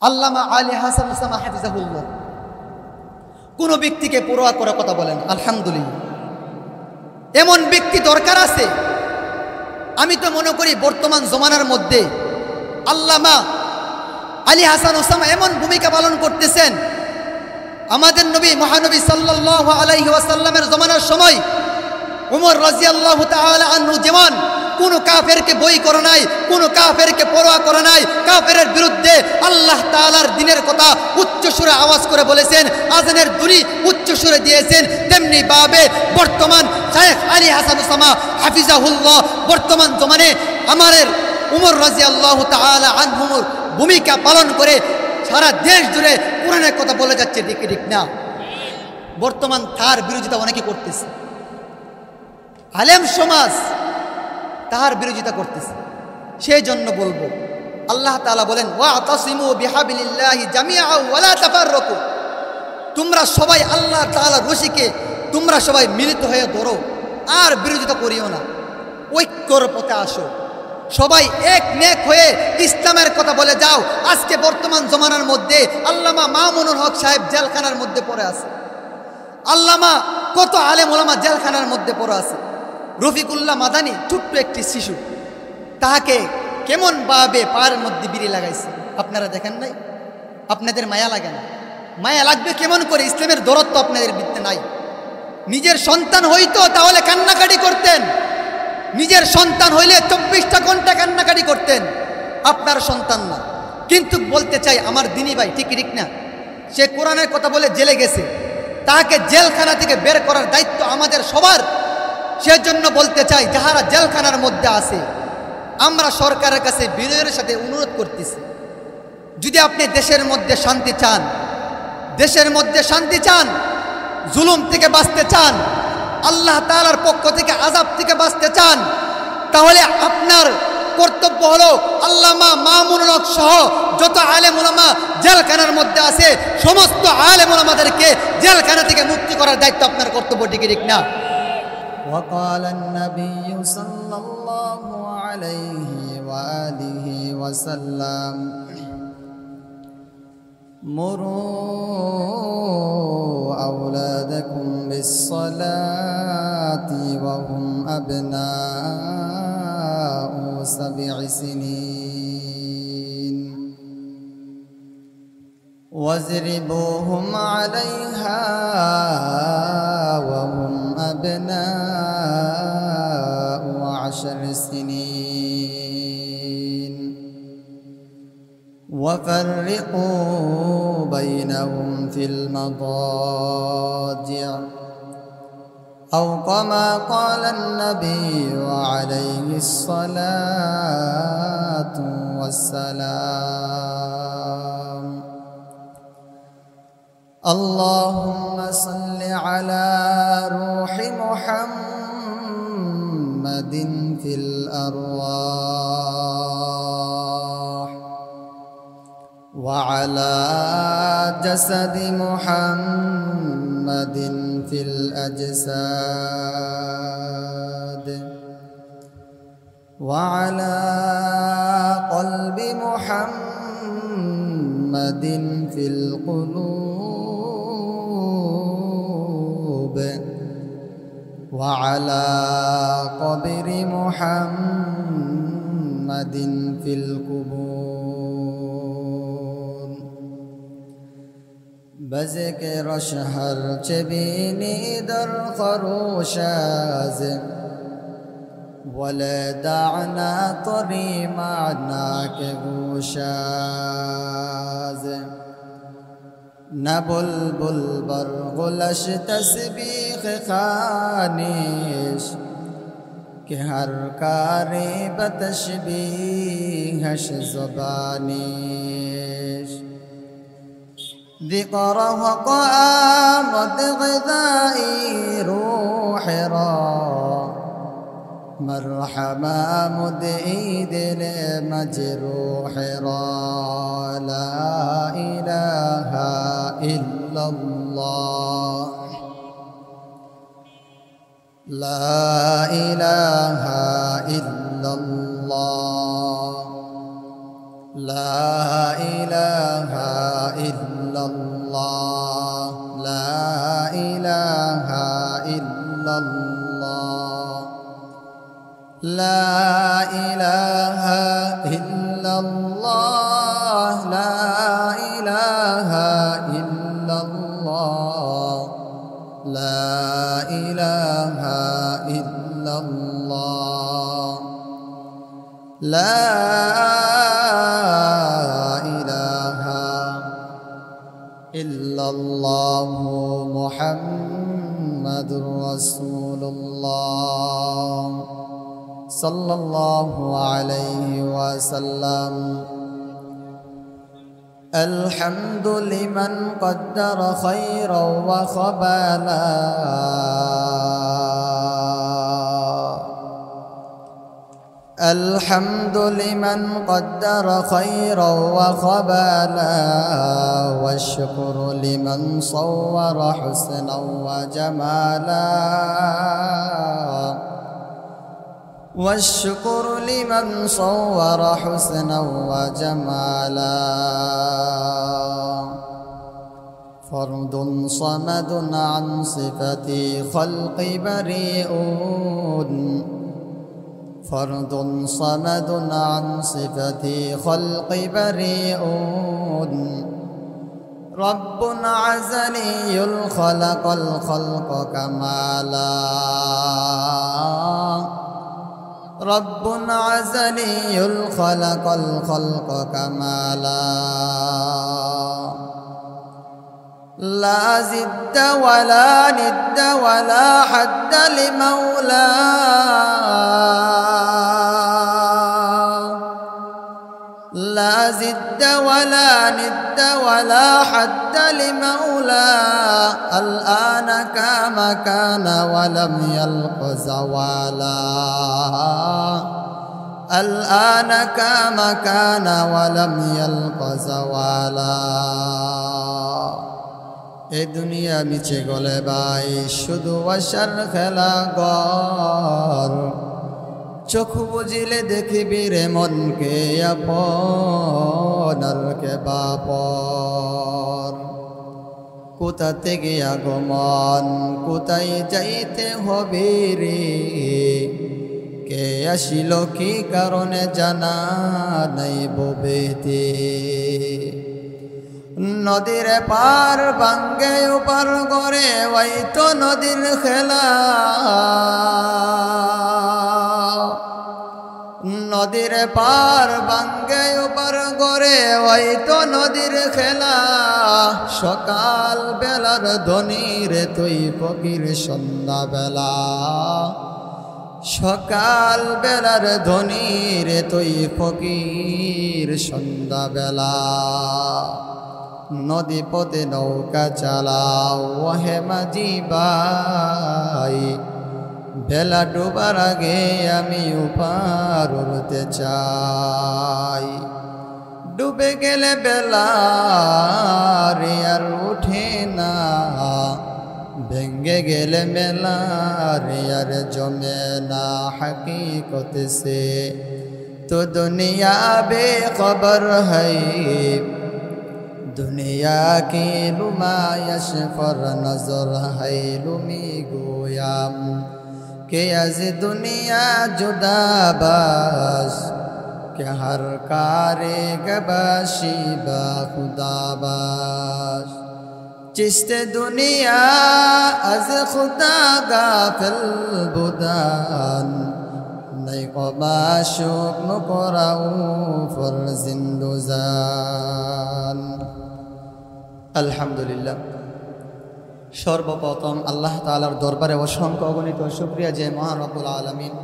আল্লামা আলী হাসান ওসামা হাফিজাহুল্লাহ কোনো ব্যক্তিকে পরোয়া করে কথা বলেন। আলহামদুলিল্লাহ, এমন ব্যক্তি দরকার আছে। আমি তো মনে করি বর্তমান জমানার মধ্যে আল্লামা আলী হাসান ওসামা এমন ভূমিকা পালন করতেছেন। আমাদের নবী মহানবী সাল্লাল্লাহু আলাইহি ওয়াসাল্লামের জমানার সময় উমর রাদিয়াল্লাহু তাআলা আনহু যেমন কোনো কাফেরকে বই করে নাই, কোনো কাফেরকে পরোয়া করে নাই, কাফেরের বিরুদ্ধে আল্লাহ তাআলার দ্বীনের কথা উচ্চ সুরে আওয়াজ করে বলেছেন, আজানের ধ্বনি উচ্চ সুরে দিয়েছেন, তেমনি ভাবে বর্তমান শেখ আলী হাসান ওসামা হাফিজাহুল্লাহ বর্তমান জমানে আমাদের উমর রাদিয়াল্লাহু তাআলা আনহুর ভূমিকা পালন করে সারা দেশ জুড়ে কোরআনের কথা বলে যাচ্ছে। ঠিক না? বর্তমান তার বিরোধিতা অনেকে করতেছে, আলেম সমাজ তার বিরোধিতা করতেছে। সেই জন্য বলবো, আল্লাহ তাআলা বলেন ওয়াতাসিমু বিহাবিলিল্লাহি জামিআ ওয়ালা তাফাররাকু, তোমরা সবাই আল্লাহ তাআলার রশিকে তোমরা সবাই মিলিত হয়ে ধরো, আর বিরোধিতা করিও না, ঐক্যর পথে আসো, সবাই এক নেক হয়ে ইসলামের কথা বলে যাও। আজকে বর্তমান জমানার মধ্যে আল্লামা মামুনুল হক সাহেব জেলখানার মধ্যে পড়ে আছে, আল্লামা কত আলেম ওলামা জেলখানার মধ্যে পড়ে আছে। রফিকুল্লাহ মাদানী ছোট্ট একটি শিশু, তাহাকে কেমন ভাবে পায়ের মধ্যে বিড়ি লাগাইছে, আপনারা দেখেন নাই? আপনাদের মায়া লাগে না? মায়া লাগবে কেমন করে? ইসলামের দরদ তো আপনাদের ভিত্তি নাই। নিজের সন্তান হইতো তাহলে কান্নাকাটি করতেন, নিজের সন্তান হইলে 24টা ঘন্টা কান্নাকাটি করতেন, আপনার সন্তান না। কিন্তু বলতে চাই আমার দিনী ভাই, ঠিক না, সে কোরআনের কথা বলে জেলে গেছে, তাকে জেলখানা থেকে বের করার দায়িত্ব আমাদের সবার। সেজন্য বলতে চাই, যাহারা জেলখানার মধ্যে আছে, আমরা সরকারের কাছে বিনয়ের সাথে অনুরোধ করতেছি, যদি আপনি দেশের মধ্যে শান্তি চান, দেশের মধ্যে শান্তি চান, জুলুম থেকে বাঁচতে চান, আল্লাহ তাআলার পক্ষ থেকে আযাব থেকে বাঁচতে চান, তাহলে আপনার কর্তব্য হলো আল্লামা মামুনুল হক সহ যত আলেম ওলামা জেলখানার মধ্যে আছে, সমস্ত আলেম ওলামাদেরকে জেলখানা থেকে মুক্তি করার দায়িত্ব আপনার কর্তব্য। ঠিক না? وقال النبي صلى الله عليه وآله وسلم مروا أولادكم بالصلاة وهم أبناء 7 سنين واضربوهم عليها وهم أبناء 10 سنين وفرقوا بينهم في المضاجع أو كما قال النبي عليه الصلاة والسلام اللهم صل على روح محمد في الأرواح وعلى جسد محمد في الأجساد وعلى قلب محمد في القلوب وعلى قبر محمد في القبور بذكر شهر جبيني در خروشاز ولدعنا طري معناك گوشاز نبلبل برغلش تسبیح خانش کہ ہر کاری بتشبیہش زبانش ذکرہ قامت غذائی روح را مرحبا مدعی دل مجروح را لا إله إلا الله لا إله إلا الله لا إله ইল্লাল্লাহ লা ইলাহা ইল্লাল্লাহ লা ইলাহা ইল্লাল্লাহ লা ইলাহা ইল্লাল্লাহ লা ইলাহা ইল্লাল্লাহ লা ইলাহা ইল্লাল্লাহু মুহাম্মাদুর রাসূলুল্লাহ সাল্লাল্লাহু আলাইহি ওয়াসাল্লাম الحمد لمن قدر خيرا وخبالا الحمد لمن قدر خيرا وخبالا والشكر لمن صور حسنا وجمالا والشكر لمن صور حسنا وجمالا فرد صمد عن صفة خلق بريئون فرد صمد عن صفة خلق بريئون رب عزلي الخلق الخلق كمالا رب عزلي الخلق الخلق كمالا لا زد ولا ند ولا حد لمولاه لا زد ولا ند ولا حد لمولاه الآن كما كان ولم يلق زوالا الآن كما كان ولم يلق زوالا এই দুনিয়া মিছে গলে বাই শুধু আশার খেলা গর চোখ বুঝিলে দেখিবি রে মনকে আপন আর কে বাপর কোথা থেকে আগমন কোথায় যাইতে হবে রে কে আসিল কি কারণে জানা নাই ববেতে নদীর পার ভাঙ্গে উপার করে ওই তো নদীর খেলা নদীর পার ভাঙ্গে উপার করে ওই তো নদীর খেলা সকাল বেলার ধনীর তুই ফকির সন্ধ্যা বেলা সকাল বেলার ধনীর তুই ফকির সন্ধ্যা বেলা নদী পথে নৌকা চালাও ওহে মাঝি ভাই বেলা ডুবার আগে আমি উপার উড়তে চাই ডুবে গেলে বেলা রে আর উঠে না ভেঙ্গে গেলে মেলা রে আর জমে না হकीकत से तो दुनिया बेखबर है दुनिया की नुमाइश पर नजर है लुमी गोयाम के अज दुनिया जुदा बस के हर कारे गबाशी बा खुदा बस चिश्ते दुनिया अज खुदा गाफिल बुदान नहीं को माशूक नुकराऊ फर जिंदुजान আলহামদুলিল্লাহ সর্বপ্রথম আল্লাহ তাআলার দরবারে অসংখ্য অগণিত শুকরিয়া যে মহান রব্বুল আলামিন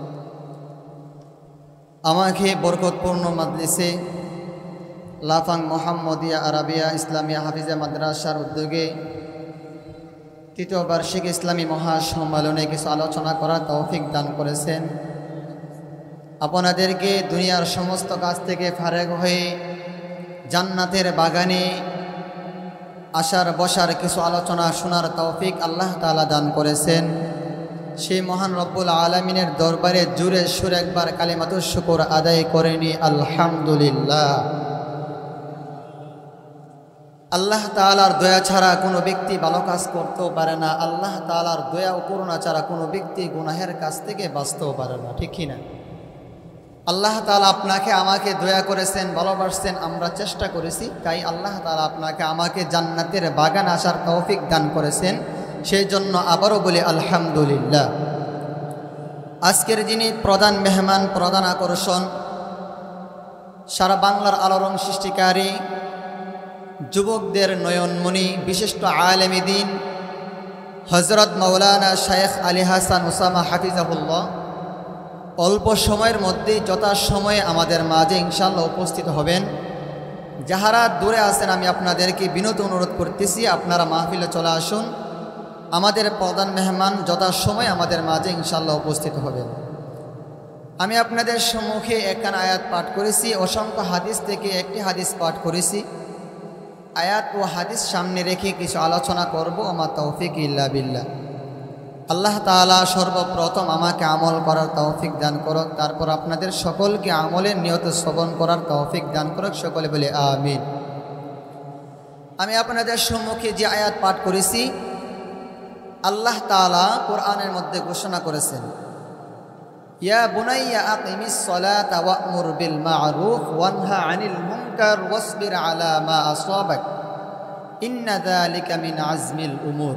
আমাকে বরকতপূর্ণ মাজলিসে লাফাং মোহাম্মদিয়া আরাবিয়া ইসলামিয়া হাফিজা মাদ্রাসার উদ্যোগে তৃতীয় বার্ষিক ইসলামী মহাসম্মেলনে কিছু আলোচনা করার তৌফিক দান করেছেন। আপনাদেরকে দুনিয়ার সমস্ত কাজ থেকে ফারেগ হয়ে জান্নাতের বাগানে আসার বসার কিছু আলোচনা শোনার তৌফিক আল্লাহ তাআলা দান করেছেন। সেই মহান রব্বুল আলামিনের দরবারে জুরে সুর একবার কালিমাতুশ শুকর আদায় করেনি আলহামদুলিল্লাহ। আল্লাহ তাআলার দয়া ছাড়া কোনো ব্যক্তি ভালো কাজ করতেও পারে না, আল্লাহ তাআলার দয়া ও করুণা ছাড়া কোনো ব্যক্তি গুনাহের কাছ থেকে বাঁচতেও পারে না, ঠিক কি না? আল্লাহ তাআলা আপনাকে আমাকে দয়া করেছেন, ভালোবাসছেন, আমরা চেষ্টা করেছি, তাই আল্লাহ তাআলা আপনাকে আমাকে জান্নাতের বাগান আসার তৌফিক দান করেছেন। সেই জন্য আবারও বলি আলহামদুলিল্লাহ। আজকের যিনি প্রধান মেহমান, প্রধান আকর্ষণ, সারা বাংলার আলোড়ন সৃষ্টিকারী, যুবকদের নয়নমণি, বিশিষ্ট আলেমে দ্বীন হযরত মাওলানা শায়েখ আলী হাসান উসামা হাফিজাহুল্লাহ অল্প সময়ের মধ্যে যথাসময়ে আমাদের মাঝে ইনশাআল্লাহ উপস্থিত হবেন। যাহারা দূরে আছেন আমি আপনাদেরকে বিনীত অনুরোধ করতেছি, আপনারা মাহফিলে চলে আসুন। আমাদের প্রধান মেহমান যথাসময়ে আমাদের মাঝে ইনশাআল্লাহ উপস্থিত হবেন। আমি আপনাদের সম্মুখে একখানা আয়াত পাঠ করেছি, অসংখ্য হাদিস থেকে একটি হাদিস পাঠ করেছি। আয়াত ও হাদিস সামনে রেখে কিছু আলোচনা করব। আমার তৌফিক ইল্লা বিল্লাহ। আল্লাহ তাআলা সর্বপ্রথম আমাকে আমল করার তৌফিক দান করুক, তারপর আপনাদের সকলকে আমলের নিয়ত শ্রবণ করার তৌফিক দান করুক, সকলে বলে আমিন। আমি আপনাদের সম্মুখে যে আয়াত পাঠ করেছি, আল্লাহ তাআলা কোরআনের মধ্যে ঘোষণা করেছেন, ইয়া বুনাইয়া আকিমিস সালাতা ওয়া'মুর বিল মা'রুফ ওয়ানহা আনিল মুনকার ওয়াসবির আলা মা আসাবাক ইন্না যালিকা মিন আজমিল উমুর।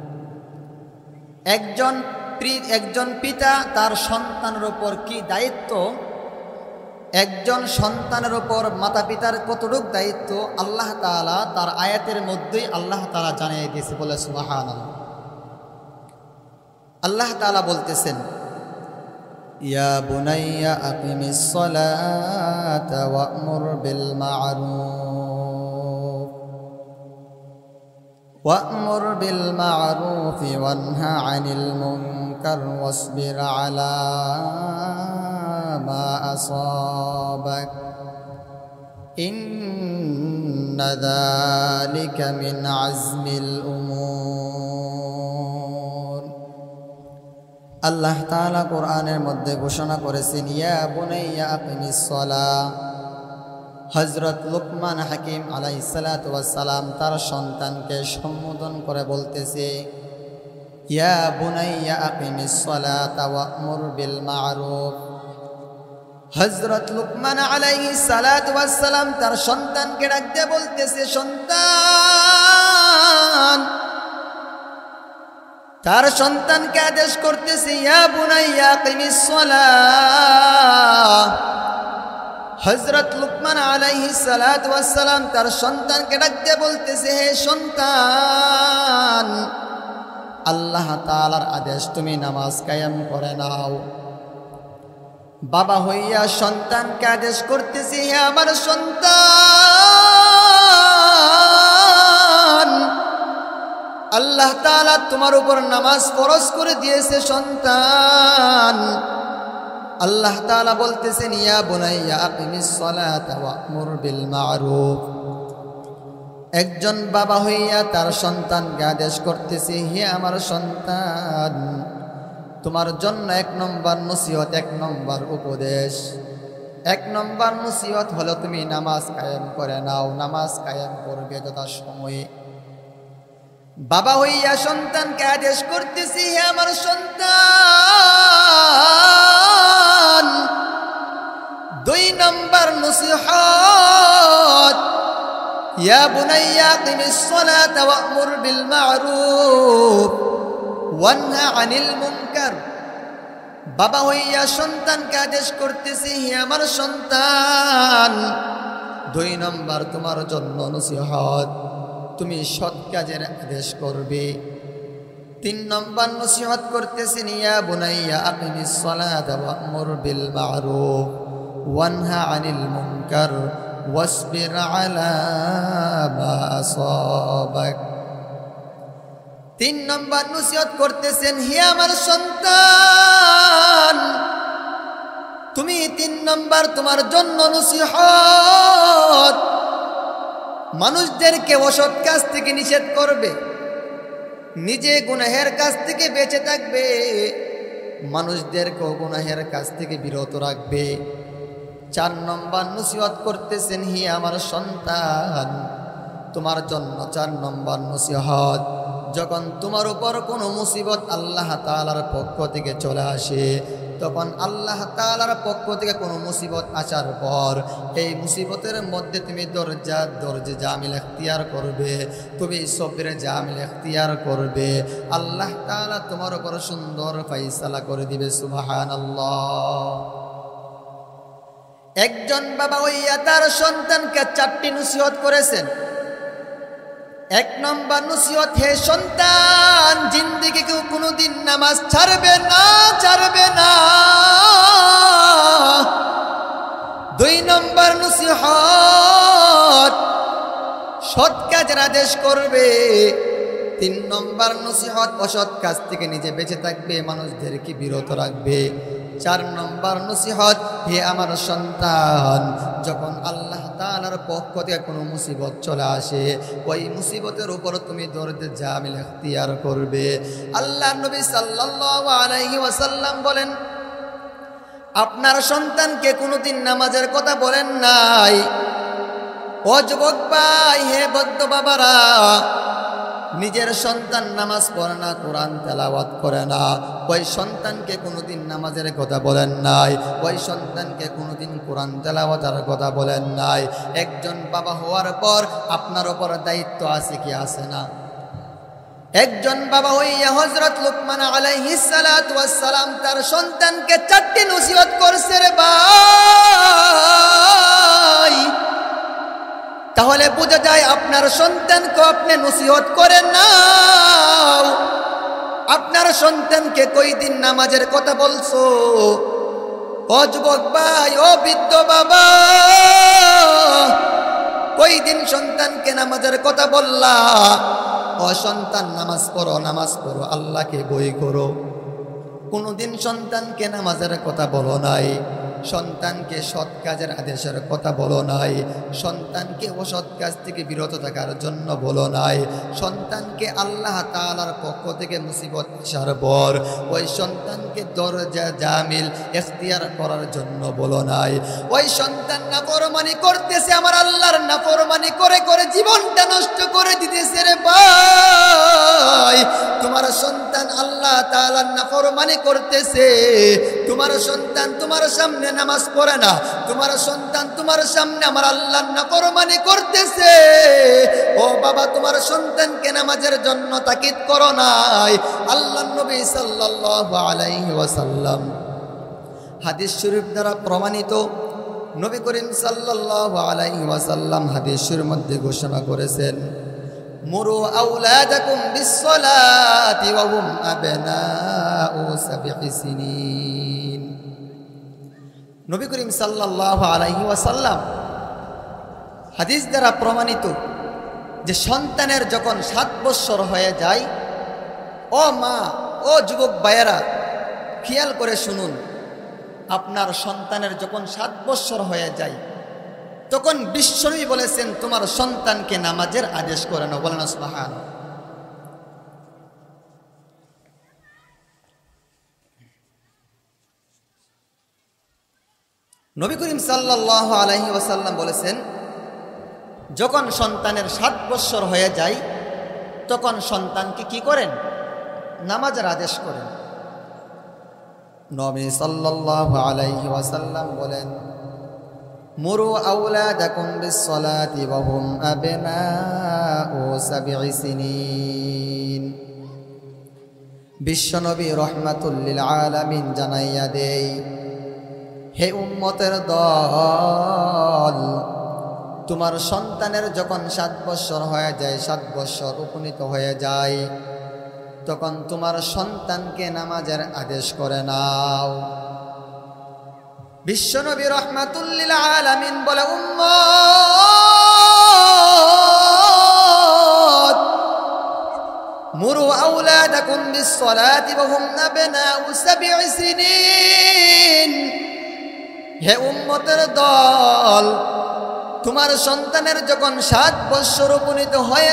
একজন পিতা তার সন্তানের উপর কি দায়িত্ব, একজন সন্তানের উপর মাতা পিতার কতটুক দায়িত্ব, আল্লাহ তাআলা তার আয়াতের মধ্যেই আল্লাহ তাআলা জানিয়ে দিয়েছে, বলে সুবহানাল্লাহ। আল্লাহ তাআলা বলতেছেন, ইয়া বুনাইয়া আকিমিস সালাতা ওয়া'মুর বিল মা'রুফ ওয়া'মুর বিল মা'রুফ ওয়ানহা আনিল মুনকার ওয়াসবির আলা মা আসাবাক ইন্না যালিকা মিন আজমিল উমুর। আল্লাহ তাআলা কোরআনের মধ্যে ঘোষণা করেছেন, ইয়া বুনাইয়া আকিমিস সালাহ। হযরত লুকমান হাকিম আলাইহিস সালাতু ওয়াস সালাম তার সন্তানকে সম্বোধন করে বলতেছে, ইয়া বুনাইয়া আকিমিস সালাতা ওয়া'মুর বিল মা'রুফ। হযরত লুকমান আলাইহিস সালাতু ওয়াস সালাম তার সন্তানকে ডাকতে বলতেছে, সন্তান। তার সন্তানকে আদেশ করতেছে, ইয়া বুনাইয়া আকিমিস সালাহ। হযরত লুকমান আলাইহিস সালাতু ওয়াস সালাম তার সন্তানকে ডাকতে বলতেছে, হে সন্তান, আল্লাহ তাআলার আদেশ তুমি নামাজ কায়েম করে নাও। বাবা হইয়া সন্তানকে আদেশ করতেছে, হে আমার সন্তান, আল্লাহ তাআলা তোমার উপর নামাজ ফরজ করে দিয়েছে সন্তান। আল্লাহ তাআলা বলতেছেন, ইয়া বুনাইয়া আকিমিস সালাতা ওয়া'মুর বিল মা'রুফ। একজন বাবা হইয়া তার সন্তানকে আদেশ করতেছে, হে আমার সন্তান, তোমার জন্য এক নম্বর নসিহত, এক নম্বর উপদেশ, এক নম্বর নসিহত হলো তুমি নামাজ কায়েম করে নাও, নামাজ কায়েম করবে যথাসময়ে। বাবা হইয়া সন্তানকে আদেশ করতেছি, হে আমার সন্তান, দুই নম্বর নসিহত, ইয়া বুনাইয়া আকিমিস সালাতা ওয়া'মুর বিল মা'রুফ ওয়ানহা আনিল মুনকার। বাবা হইয়া সন্তানকে আদেশ করতেছি, হে আমার সন্তান, দুই নম্বর তোমার জন্য নসিহত, তুমি সৎ কাজের আদেশ করবে। তিন নম্বর নসিহত করতেছেন, ইয়া বুনাইয়া আকিমিস সালাতা ওয়া'মুর বিল মা'রুফ ওয়ানহা আনিল মুনকার ওয়াসবির আলা মা আসাবাক। তিন নম্বর নসিহত করতেছেন, হে আমার সন্তান, তুমি তিন নম্বর তোমার জন্য নসিহত, মানুষদেরকে অসৎ কাজ থেকে নিষেধ করবে, নিজে গুনাহের কাজ থেকে বেঁচে থাকবে, মানুষদেরকেও গুনাহের কাজ থেকে বিরত রাখবে। চার নম্বর নসিহত করতেছেন, হে আমার সন্তান, তোমার জন্য 4 নম্বর নসিহত, যখন তোমার উপর কোনো মুসিবত আল্লাহ তাআলার পক্ষ থেকে চলে আসে, তখন আল্লাহ তাআলার পক্ষ থেকে কোনো মুসিবত আসার পর এই মুসিবতের মধ্যে তুমি ধৈর্য জামিল এখতিয়ার করবে, তুমি সবরে জামিল এখতিয়ার করবে, আল্লাহ তাআলা তোমার উপর সুন্দর ফয়সালা করে দিবে। সুবহানাল্লাহ। একজন বাবা হইয়া তার সন্তানকে 4টি নসিহত করেছেন। 1 নম্বর নসিহত, হে সন্তান, জিন্দেগি কেউ কোনোদিন নামাজ ছাড়বে না। 2 নম্বর নসিহত, সৎ কাজের আদেশ করবে। 3 নম্বর নসিহত, অসৎ কাজ থেকে নিজে বেঁচে থাকবে, মানুষদেরকে বিরত রাখবে। 4 নম্বর নসিহত, হে আমার সন্তান, যখন আল্লাহ তাআলার পক্ষ থেকে কোনো মুসিবত চলে আসে, ওই মুসিবতের উপর তুমি ধৈর্য জামিল এখতিয়ার করবে। আল্লাহর নবী সাল্লাল্লাহু আলাইহি ওয়াসাল্লাম বলেন, আপনার সন্তানকে কোনোদিন নামাজের কথা বলেন নাই। ও যুবক ভাই, হে বদ্ধ বাবারা, নিজের সন্তান নামাজ পড়ে না, কোরআন তেলাওয়াত করে না, ওই সন্তানকে কোনোদিন নামাজের কথা বলেন নাই, ওই সন্তানকে কোনোদিন কোরআন তেলাওয়াতের কথা বলেন নাই। একজন বাবা হওয়ার পর আপনার উপর দায়িত্ব আছে কি আছে না? একজন বাবা হইয়া হযরত লুকমান আলাইহিস সালাতু ওয়াস সালাম তার সন্তানকে 4টি নসিহত করছে রে ভাই। তাহলে বোঝা যায় আপনার সন্তানকে আপনি নসিহত করেন না। আপনার সন্তানকে কয়দিন নামাজের কথা বলছো? ও যুবক ভাই, ও বৃদ্ধ বাবা, কয়দিন সন্তানকে নামাজের কথা বললা? ও সন্তান, নামাজ পড়ো, আল্লাহকে ভয় করো। কোনোদিন সন্তানকে নামাজের কথা বলো নাই, সন্তানকে সৎ কাজের আদেশের কথা বলো নাই, সন্তানকে অসৎ কাজ থেকে বিরত থাকার জন্য বলো নাই, সন্তানকে আল্লাহ তাআলার পক্ষ থেকে মুসিবত আসার পর ওই সন্তানকে দরজা জামিল এখতিয়ার করার জন্য বলো নাই। ওই সন্তান নাফরমানি করতেছে, আমার আল্লাহর নাফরমানি করে করে জীবনটা নষ্ট করে দিতেছে রে ভাই। তোমার সন্তান আল্লাহ তাআলার নাফরমানি করতেছে, তোমার সন্তান তোমার সামনে নামাজ পড়ে না, তোমার সন্তান তোমার সামনে আমার আল্লাহর নাফরমানি করতেছে। ও বাবা, তোমার সন্তানকে নামাজের জন্য তাকিদ করো নাই। আল্লাহর নবী সাল্লাল্লাহু আলাইহি ওয়াসাল্লাম হাদিস শরীফ দ্বারা প্রমাণিত, নবী করিম সাল্লাল্লাহু আলাইহি ওয়াসাল্লাম হাদিস শরীফের মধ্যে ঘোষণা করেছেন, মুরু আওলাদাকুম বিসসালাতি ওয়া হুম আবনাউ 7 সিনিন। নবী করিম সাল্লাল্লাহু আলাইহি ওয়াসাল্লাম হাদিস দ্বারা প্রমাণিত যে সন্তানের যখন 7 বছর হয়ে যায়, ও মা, ও যুবক ভাইয়েরা, খেয়াল করে শুনুন, আপনার সন্তানের যখন 7 বছর হয়ে যায়, তখন বিশ্বনবী বলেছেন তোমার সন্তানকে নামাজের আদেশ করে নাও। বলেন সুবহানাল্লাহ। নবী করিম সাল্লাল্লাহু আলাইহি ওয়াসাল্লাম বলেছেন, যখন সন্তানের 7 বছর হয়ে যায়, তখন সন্তানকে কি করেন? নামাজের আদেশ করেন। নবী সাল্লাল্লাহু আলাইহি ওয়াসাল্লাম বলেন, মুরু আওলাদাকুম বিসসালাতি ওয়া হুম আবনাউ 7 সিনিন। বিশ্বনবী রাহমাতুল লিল আলামিন জানাইয়া দেই, হে উম্মতের দল, তোমার সন্তানের যখন 7 বছর হয়ে যায়, 7 বছর উপনীত হয়ে যায়, তখন তোমার সন্তানকে নামাজের আদেশ করে নাও। বিশ্বনবী রাহমাতুল লিল আলামিন বলে, উম্মত, মুরু আওলাদাকুম বিসসালাতি ওয়া হুম আবনাউ 7 সিনিন। হে উম্মতের দল, তোমার সন্তানের যখন 7 বছর উপনীত হয়ে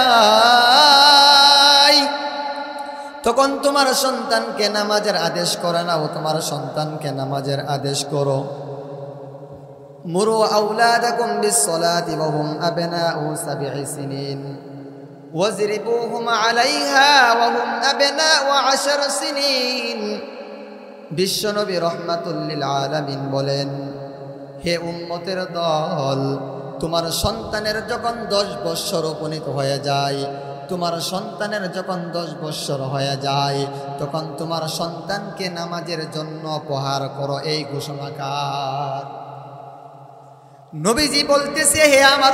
যায়, তখন তোমার সন্তানকে নামাজের আদেশ করে নাও, তোমার সন্তানকে নামাজের আদেশ করো। মুরু আওলাদাকুম বিস-সালাতি ওয়া হুম আবনাউ 7 সিনিন ওয়াজরিবুহুম আলাইহা ওয়া হুম আবনাউ 10 সিনিন। বিশ্বনবী রাহমাতুল লিল আলামিন বলেন, হে উম্মতের দল, তোমার সন্তানের যখন 10 বৎসর উপনীত হয়ে যায়, তোমার সন্তানের যখন 10 বৎসর হয়ে যায়, তখন তোমার সন্তানকে নামাজের জন্য প্রহার করো। এই ঘোষণাকার নবীজি বলতেছে, হে আমার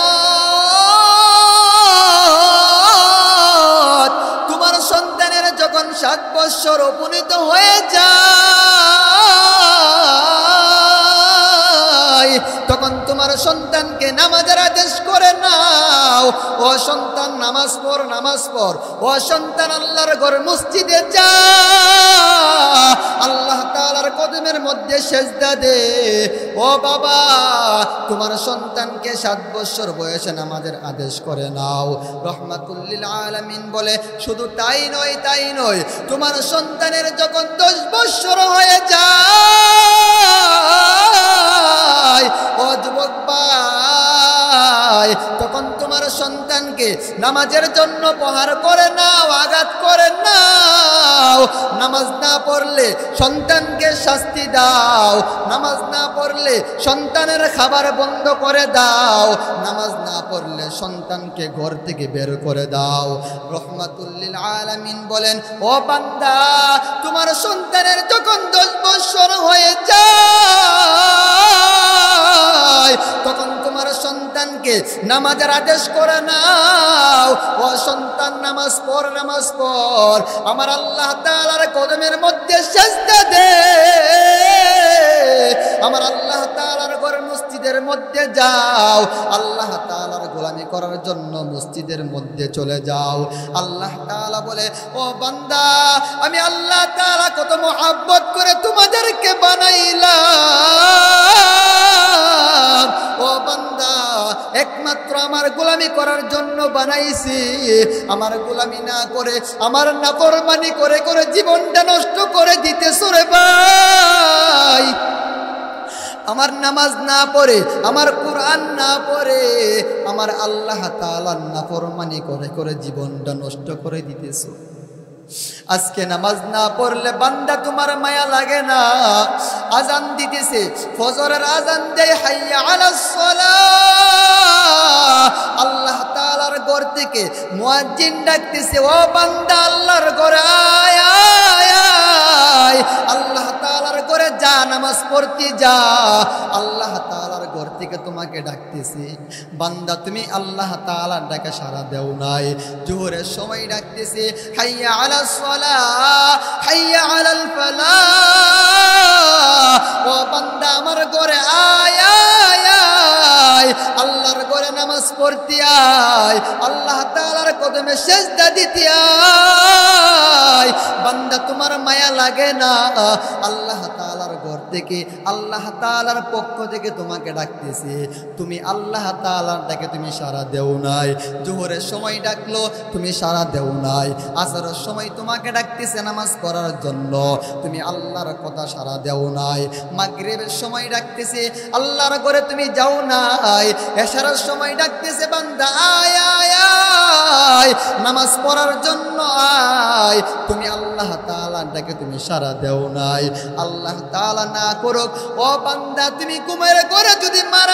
উম্মত, তোমার সন্তানের যখন 7 বৎসর উপনীত হয়ে যায়, তখন তোমার সন্তানকে নামাজের আদেশ করে নাও। ও সন্তান নামাজ পড়, নামাজ পড়। ও সন্তান আল্লাহর ঘর মসজিদে যা, আল্লাহ তাআলার কদমের মধ্যে সেজদা দে। ও বাবা, তোমার সন্তানকে 7 বছর বয়সে নামাজের আদেশ করে নাও। রাহমাতুল লিল আলামিন বলে, শুধু তাই নয়, তাই নয়, তোমার সন্তানের যখন 10 বছর হয়ে যায়, ও যুবক ভাই, তখন তোমার সন্তানকে নামাজের জন্য প্রহার করে নাও, আঘাত করে নাও। নামাজ না পড়লে সন্তানকে শাস্তি দাও, নামাজ না পড়লে সন্তানের খাবার বন্ধ করে দাও, নামাজ না পড়লে সন্তানকে ঘর থেকে বের করে দাও। রাহমাতুল লিল আলামিন বলেন, ও বান্দা, তোমার সন্তানের যখন 10 বছর হয়ে যায়, তখন তোমার সন্তানকে নামাজের আদেশ করে নাও। ও সন্তান নামাজ পড়, নামাজ পড়। আমার আল্লাহ তাআলার কদমের মধ্যে সেজদা দে। আমার আল্লাহ তাআলার ঘর মসজিদের মধ্যে যাও, আল্লাহ তাআলার গোলামি করার জন্য মসজিদের মধ্যে চলে যাও। আল্লাহ তাআলা বলে, ও বান্দা, আমি আল্লাহ তাআলা কত মহব্বত করে তোমাদেরকে বানাইলাম। ও বান্দা, একমাত্র আমার গোলামি করার জন্য বানাইছি। আমার গোলামি না করে, আমার নাফরমানি করে করে জীবনটা নষ্ট করে দিতেছো রে ভাই। আমার নামাজ না পড়ে, আমার কোরআন না পড়ে, আমার আল্লাহ তাআলার নাফরমানি করে করে জীবনটা নষ্ট করে দিতেছো। আজকে নামাজ না পড়লে বান্দা তোমার মায়া লাগে না। আজান দিতেছে, ফজরের আজান দেয়, হাইয়া আলাস সালাহ। আল্লাহ তাআলার ঘর থেকে মুয়াজ্জিন ডাকতেছে, ও বান্দা, আল্লাহর ঘরে আয়, আয়, আয়। আল্লাহ তাআলার ঘরে যা, নামাজ পড়তে যা। আল্লাহ তাআলার ঘর থেকে তোমাকে ডাকতেছে। বান্দা, তুমি আল্লাহ তাআলার ডাকে সাড়া দেও নাই। জোহরের সময় ডাকতেছে, হাইয়া আলাস সালাহ, হাইয়া আলাল ফালাহ। ও বান্দা, আমার ঘরে আয়, আয়, আয়। আল্লাহর ঘরে নামাজ পড়তে আয়, আল্লাহ তাআলার কদমে সেজদা দিতে আয়। বান্দা, তোমার মায়া লাগে না? আল্লাহ তাআলার ঘর থেকে, আল্লাহ তাআলার পক্ষ থেকে তোমাকে ডাকতেছে, তুমি আল্লাহ তাআলার ডাকে তুমি সাড়া দেও নাই। জোহরের সময় ডাকলো, তুমি সাড়া দেও নাই। আসরের সময় তোমাকে ডাকতেছে নামাজ পড়ার জন্য, তুমি আল্লাহর কথা সাড়া দেও নাই। মাগরিবের সময় ডাকতেছে, আল্লাহর ঘরে তুমি যাও নাই। এশারের সময় ডাকতেছে, বান্দা আয়, আয়, আয়, নামাজ পড়ার জন্য আয়। তুমি আল্লাহ তাআলার ডাকে তুমি সাড়া দেও নাই। আল্লাহ তাআলা না করুক, ও বান্দা, তুমি ঘুমের ঘরে যদি মারা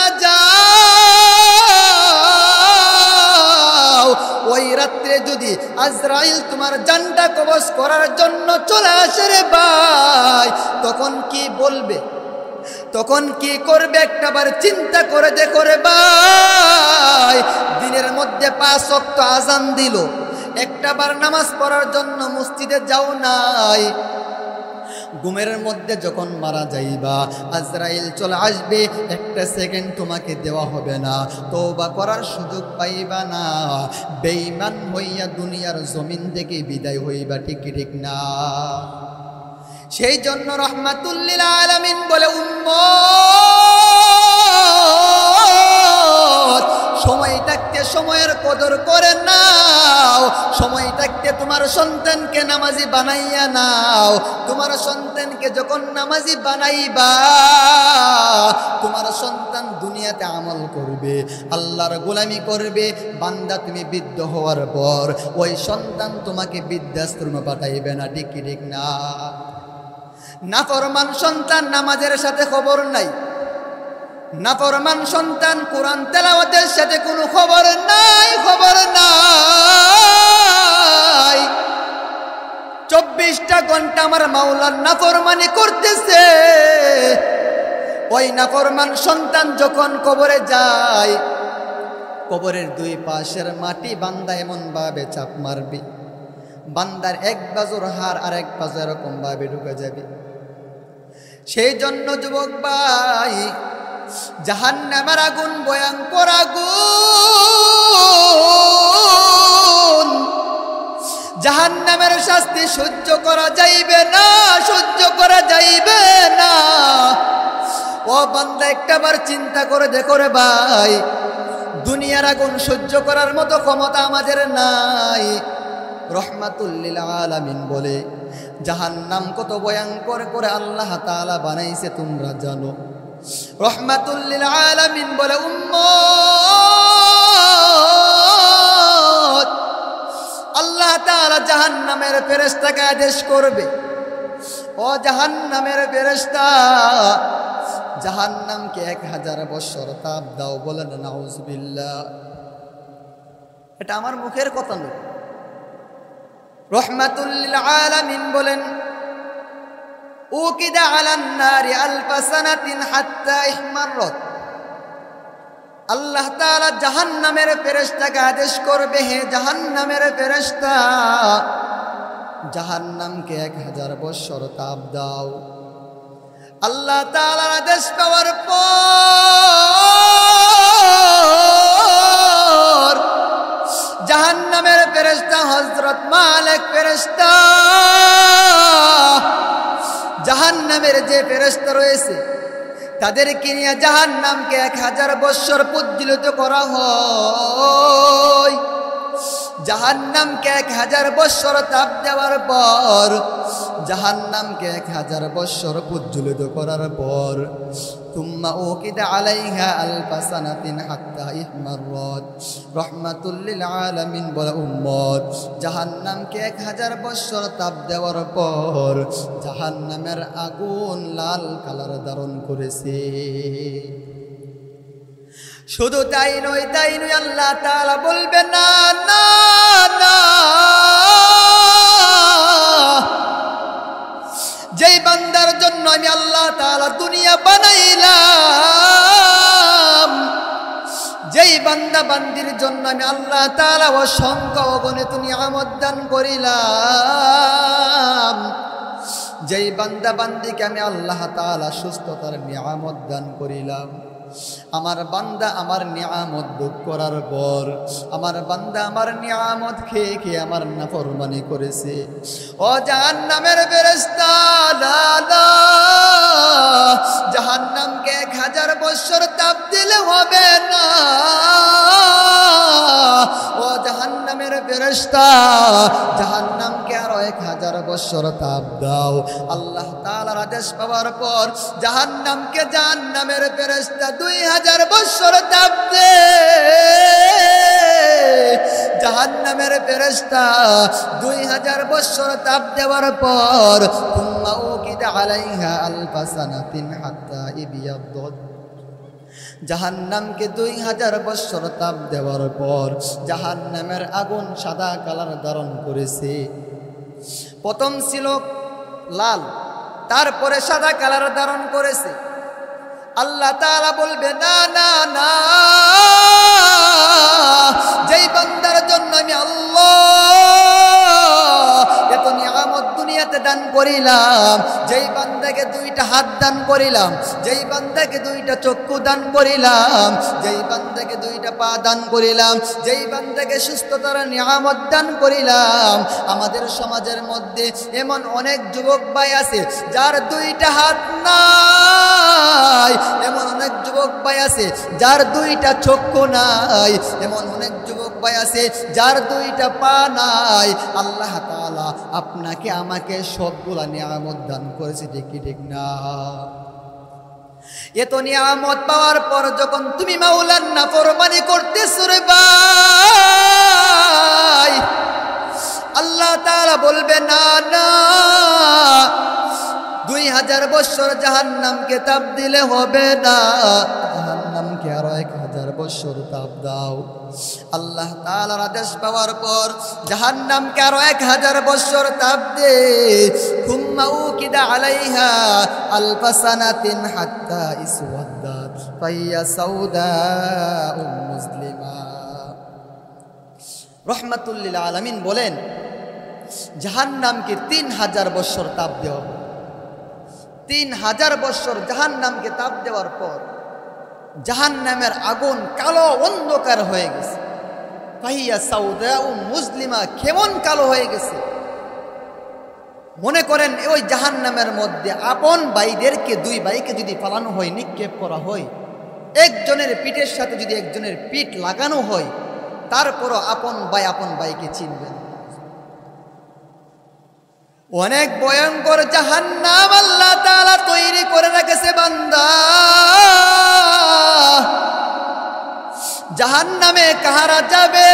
যাও, ওই রাত্রে যদি আজরাইল তোমার জানটা কবজ করার জন্য চলে আসে রে ভাই, তখন কি বলবে? তখন কি করবে? একটাবার চিন্তা করে দেখো রে ভাই। দিনের মধ্যে 5 ওয়াক্ত আজান দিল, একটাবার নামাজ পড়ার জন্য মসজিদে যাও নাই। ঘুমের মধ্যে যখন মারা যাইবা, আজরাইল চলে আসবে, একটা সেকেন্ড তোমাকে দেওয়া হবে না, তওবা করার সুযোগ পাইবা না। বেঈমান হইয়া দুনিয়ার জমিন থেকে বিদায় হইবা, ঠিক ঠিক না? সেই জন্য রাহমাতুল লিল আলামিন বলে, উম্মত, সময় থাকতে থাকতে সময়ের কদর করে নাও। সময় থাকতে তোমার সন্তানকে নামাজি বানাইয়া নাও। তোমার সন্তানকে যখন নামাজি বানাইবা, তোমার সন্তান দুনিয়াতে আমল করবে, আল্লাহর গোলামি করবে। বান্দা তুমি বৃদ্ধ হওয়ার পর ওই সন্তান তোমাকে বৃদ্ধাশ্রমে পাঠাইবে না, ঠিক কি ঠিক না? নাফরমান সন্তান নামাজের সাথে খবর নাই, নাফরমান সন্তান কোরআন তেলাওয়াতের সাথে কোনো খবর নাই, খবর নাই। 24টা ঘন্টা আমার মাওলার নাফরমানি করতেছে। ওই নাফরমান সন্তান যখন কবরে যায়, কবরের দুই পাশের মাটি বান্দা এমন ভাবে চাপ মারবে, বান্দার এক বাজুর হাড় আর এক বাজু এরকম ভাবে ঢুকে যাবে। সেই জন্য যুবক ভাই, জাহান্নামের আগুন ভয়ঙ্কর আগুন। জাহান্নামের শাস্তি সহ্য করা যাইবে না, সহ্য করা যাইবে না। ও বান্দা, একটাবার চিন্তা করে দেখো রে ভাই, দুনিয়ার আগুন সহ্য করার মতো ক্ষমতা আমাদের নাই। রহমাতুল লিল আলামিন বলে জাহান্নাম কত ভয়ঙ্কর করে আল্লাহ তাআলা বানাইছে তোমরা জানো? রহমাতুল লিল আলামিন বলে, উম্মত, আল্লাহ তাআলা জাহান্নামের ফেরেশতাকে আদেশ করবে, ও জাহান্নামের ফেরেশতা, জাহান্নামকে 1000 বছর তাপ দাও। বলেন নাউজুবিল্লাহ। এটা আমার মুখের কথা নয়। রহমাতুল লিল আলামিন বলেন, উকিদা আলান নারি আলফা সানাতিন হাত্তা ইহমাররাত। আল্লাহ তাআলা জাহান্নামের ফেরেশতাকে আদেশ করবে, হে জাহান্নামের ফেরেশতা, জাহান্নামকে 1000 বছর তাপ দাও। আল্লাহ তাআলার আদেশ পাওয়ার পর জাহান্নামের ফেরেশতা হযরত মালিক ফেরেশতা, জাহান্নামের যে ফেরেশতা রয়েছে তাদেরকে নিয়ে জাহান্নামকে 1000 বছর প্রজ্বলিত করা হয়। জাহান্নামকে 1000 বছর তাপ দেওয়ার পর, জাহান্নামকে 1000 বছর প্রজ্বলিত করার পর, তুম্মা উকিদা আলাইহা আলফা সানাতিন হাত্তা ইহমাররাত। রহমাতুল লিল আলামিন বলে, উম্মত, জাহান্নামকে 1000 বছর তাপ দেওয়ার পর জাহান্নামের আগুন লাল কালার ধারণ করেছে। শুধু তাই নয়, তাই নয়, আল্লাহ তাআলা বলবে, না না না, যেই বান্দার জন্য আমি আল্লাহ তাআলা দুনিয়া বানাইলাম, যেই বান্দা বান্দির জন্য আমি আল্লাহ তাআলা অসংখ্য অগণিত নিয়ামত দান করিলাম, যেই বান্দা বান্দিকে আমি আল্লাহ তাআলা সুস্থতার নিয়ামত দান করিলাম, আমার বান্দা আমার নিয়ামত ভোগ করার পর, আমার বান্দা আমার নিয়ামত খেয়ে খেয়ে আমার নাফরমানি করেছে, ও জাহান্নামের ফেরেশতা, না না, জাহান্নামকে 1000 বছর তাপ দিলে হবে না। ও জাহান্নামের ফেরেশতা, জাহান্নামকে আরো 1000 বছর তাপ দাও। আল্লাহ তাআলার আদেশ পাওয়ার পর জাহান্নামকে জাহান্নামের ফেরেশতা 2000 বছর তাপ দে। জাহান্নামের ফেরেশতা 2000 বছর তাপ দেওয়ার পর, তুম্মা উকিদা আলাইহা আলফা সানাতিন হাত্তা ইবিয়াদ্দাত। জাহান্নামকে 2000 বছর তাপ দেওয়ার পর জাহান্নামের আগুন সাদা কালার ধারণ করেছে। প্রথম ছিল লাল, তারপরে সাদা কালার ধারণ করেছে। আল্লাহ তাআলা বলবে, না না না, যেই বান্দার জন্য আমি আল্লাহ এত নিয়ামত দুনিয়াতে দান করিলাম, যেই বান্দাকে দুইটা হাত দান করিলাম, যেই বান্দাকে দুইটা চক্ষু দান করিলাম, যেই বান্দাকে দুইটা পা দান করিলাম, যেই বান্দাকে সুস্থতার নিয়ামত দান করিলাম। আমাদের সমাজের মধ্যে এমন অনেক যুবক ভাই আছে যার দুইটা হাত নাই, এমন অনেক যুবক ভাই আছে যার দুইটা চক্ষু নাই, এমন অনেক যুবক ভাই আছে যার দুইটা পা নাই। আল্লাহ তাআলা আপনাকে আমাকে সবগুলা নিয়ামত দান করেছে, ঠিক না? এত নিয়ামত পাওয়ার পর যখন তুমি মাওলার নাফরমানি করতেছো রে ভাই, আল্লাহ তাআলা বলবে না না, 2000 বছর জাহান্নামকে তাপ দিলে হবে না, জাহান্নামকে আরো 1000 বছর তাপ দাও। আল্লাহ তাআলার আদেশ পাওয়ার পর জাহান্নামকে আরো 1000 বছর তাপ দে। থুম্মা উকিদা আলাইহা আলফা সানাতিন হাত্তা ইসওয়াদ্দাত ফাইয়া সাউদাউ মুসলিমা। রহমাতুল লিল আলামিন বলেন, জাহান্নামকে 3000 বছর তাপ দেওয়া হবে। 3000 বছর জাহান্নামকে তাপ দেওয়ার পর জাহান্নামের আগুন কালো অন্ধকার হয়ে গেছে। ফাহিয়া সাউদাউ মুসলিমা, কেমন কালো হয়ে গেছে। মনে করেন ওই জাহান্নামের মধ্যে আপন ভাইদেরকে, 2 ভাইকে যদি ফালানো হয়, নিক্ষেপ করা হয়, একজনের পিঠের সাথে যদি একজনের পিঠ লাগানো হয়, তারপরও আপন ভাইকে চিনবেন। অনেক ভয়ঙ্কর জাহান্নাম আল্লাহ তাআলা তৈরি করে রেখেছে বান্দা। জাহান্নামে কাহারা যাবে?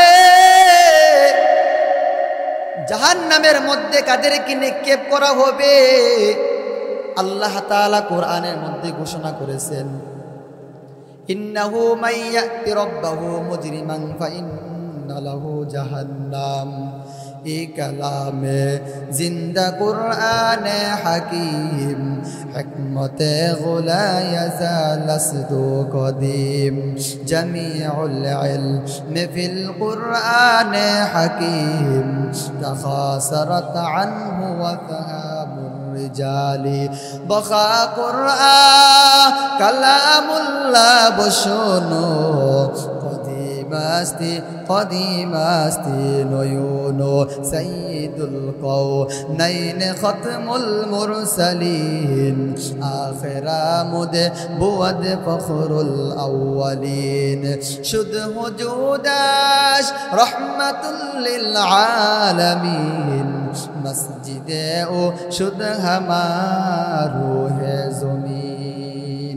জাহান্নামের মধ্যে কাদেরকে নিক্ষেপ করা হবে? আল্লাহ তাআলা কোরআনের মধ্যে ঘোষণা করেছেন, ইন্নাহু মাইয়াতি রাব্বাহু মুজরিমান ফাইন্না লাহু জাহান্নাম। এই কালামে জিন্দা কুরআনে হাকিম, হিকমতে গুলা ইয়াজাল আসদু কদিম, জামিউল ইলম ফিল কুরআনে হাকিম, তাখাসারাত আনহু ওয়া ফাহামুর রিজালি বখা কুরআন কালামুল্লাহ বশনো কদিমাস্তি নয়ুনো সাইয়্যিদুল কওনাইন খতমুল মুরসালিন আখিরামুদে বুয়াদ ফখরুল আউয়ালিন শুদ হুজুদাশ রহমাতুল লিল আলামিন মসজিদে ও শুদ হামারু হে জমিন।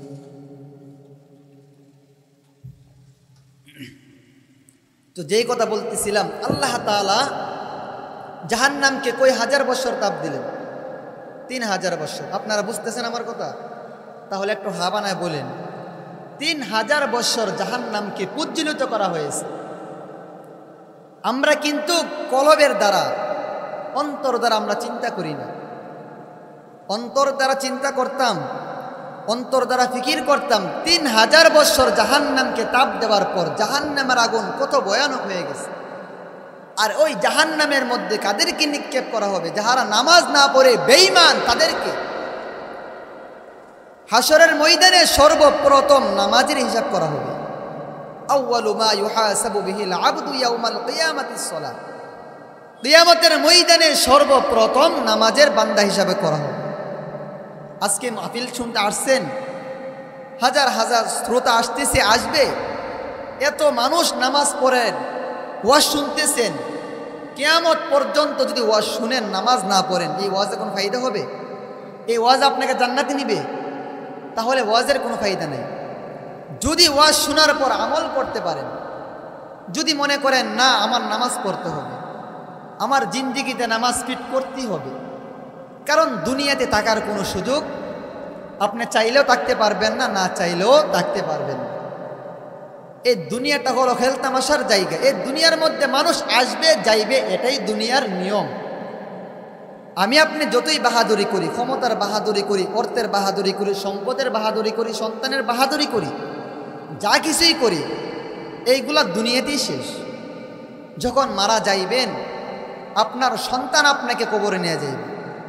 তো যেই কথা বলতেছিলাম, আল্লাহ তাআলা জাহান্নামকে কই 1000 বছর তাপ দিলেন? 3000 বছর। আপনারা বুঝতেছেন আমার কথা? তাহলে একটু হা বানায় বলেন, 3000 বছর জাহান্নামকে পুজ্জিলিত করা হয়েছে। আমরা কিন্তু কলবের দ্বারা, অন্তর দ্বারা আমরা চিন্তা করি না। অন্তর দ্বারা চিন্তা করতাম, অন্তর দ্বারা ফিকির করতাম, 3000 বছর জাহান্নামকে তাপ দেওয়ার পর জাহান্নামের আগুন কত ভয়ানক হয়ে গেছে। আর ওই জাহান্নামের মধ্যে কাদেরকে নিক্ষেপ করা হবে? যাহারা নামাজ না পড়ে বেঈমান, তাদেরকে হাসরের ময়দানে সর্বপ্রথম নামাজের হিসাব করা হবে। আউয়ালু মা ইউহাসাবু বিহিল আবদু ইয়াউমাল কিয়ামাতিস সালাত। কিয়ামতের ময়দানে সর্বপ্রথম নামাজের বান্দা হিসাবে করা হবে। আজকে মাহফিল শুনতে আসছেন, হাজার হাজার শ্রোতা আসতেছে, আসবে, এত মানুষ নামাজ পড়েন, ওয়াজ শুনতেছেন। কিয়ামত পর্যন্ত যদি ওয়াজ শুনেন, নামাজ না পড়েন, এই ওয়াজে কোনো ফায়দা হবে? এই ওয়াজ আপনাকে জান্নাতে নিবে? তাহলে ওয়াজের কোনো ফায়দা নেই। যদি ওয়াজ শোনার পর আমল করতে পারেন, যদি মনে করেন না আমার নামাজ পড়তে হবে, আমার জিন্দিগিতে নামাজ ফিট করতেই হবে, কারণ দুনিয়াতে থাকার কোনো সুযোগ আপনি চাইলেও থাকতে পারবেন না, না চাইলেও থাকতে পারবেন না। এই দুনিয়াটা হলো খেল তামাশার জায়গা। এই দুনিয়ার মধ্যে মানুষ আসবে যাইবে, এটাই দুনিয়ার নিয়ম। আমি আপনি যতই বাহাদুরি করি, ক্ষমতার বাহাদুরি করি, অর্থের বাহাদুরি করি, সম্পদের বাহাদুরি করি, সন্তানের বাহাদুরি করি, যা কিছুই করি, এইগুলা দুনিয়াতেই শেষ। যখন মারা যাইবেন, আপনার সন্তান আপনাকে কবরে নিয়ে যাইবে,